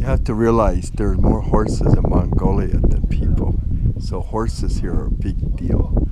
have to realize there's more horses in Mongolia than people. So horses here are a big deal.